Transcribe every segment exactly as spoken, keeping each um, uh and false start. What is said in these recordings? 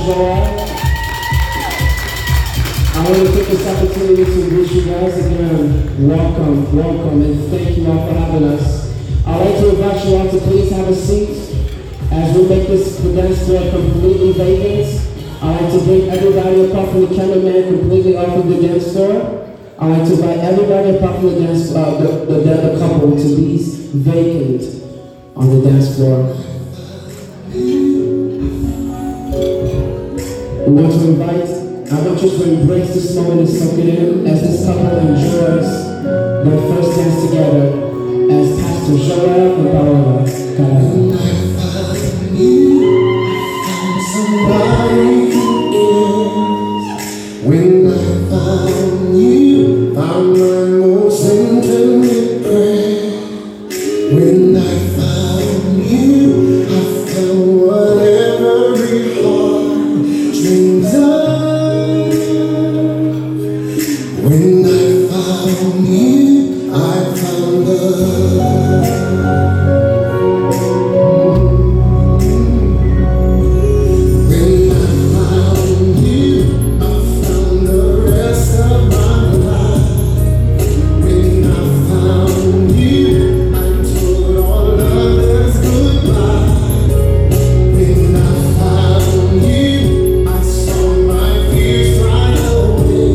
Joel. I want to take this opportunity to wish you guys again welcome, welcome, and thank you all for having us. I'd like to invite you all to please have a seat as we make this the dance floor completely vacant. I'd like to bring everybody apart from the cameraman completely off of the dance floor. I'd like to invite everybody apart from the dance, uh, the, the, the couple to be vacant on the dance floor. We want to invite I want you to embrace this moment and soak it in as this couple enjoys their first dance together as Pastor Joel and Paola. When I found you, found somebody who is. When I found you, found my most intimate friend. When I found you, I found what every heart dreams of. When I found you, I found love. When I found you, I found the rest of my life. When I found you, I told all others goodbye. When I found you, I saw my fears dry away.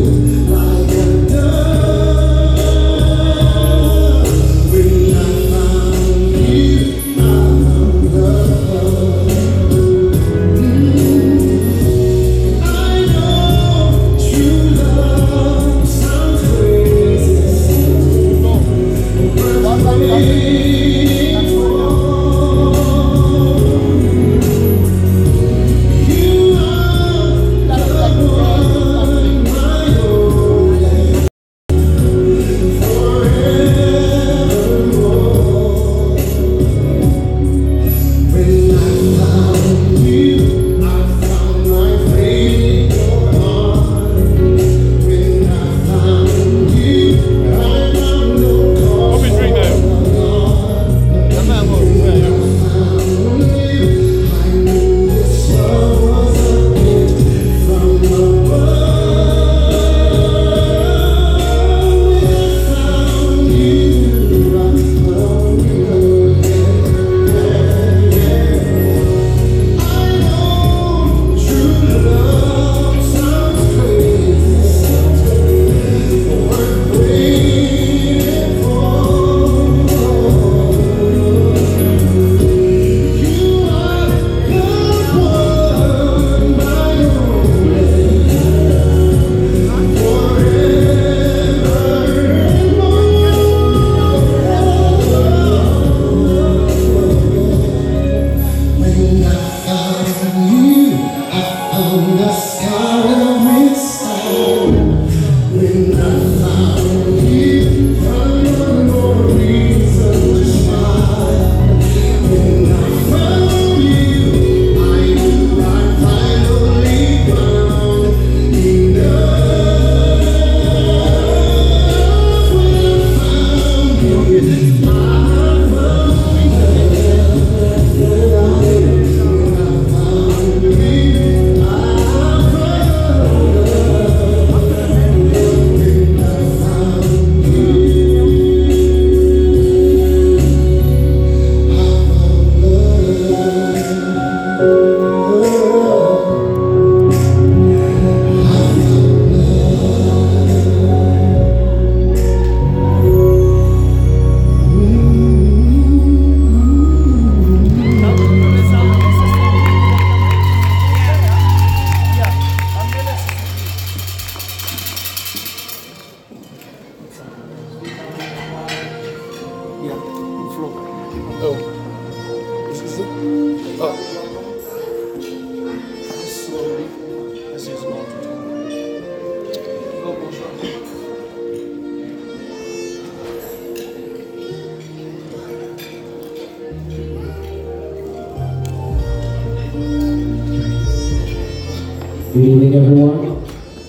Good evening, everyone.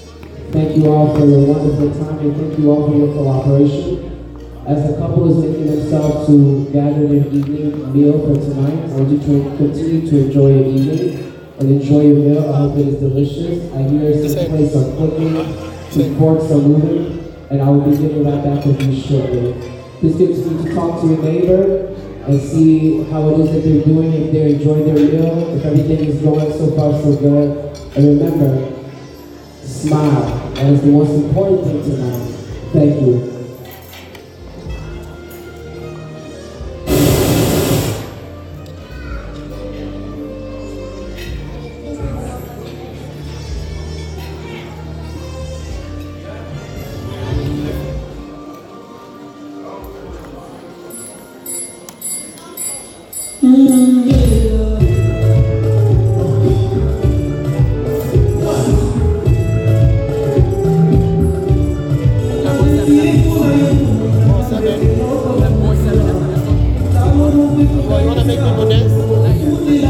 Thank you all for your wonderful time and thank you all for your cooperation. As the couple is making themselves to gather their evening meal for tonight, I want you to continue to enjoy your evening. and enjoy your meal. I hope it is delicious. I hear some plates are cooking, some forks are moving, and I will be getting right back with you shortly. Please continue to talk to your neighbor and see how it is that they're doing, if they're enjoying their meal, if everything is going so far so good. And remember, smile. That is the most important thing tonight. Thank you. You wanna make people dance?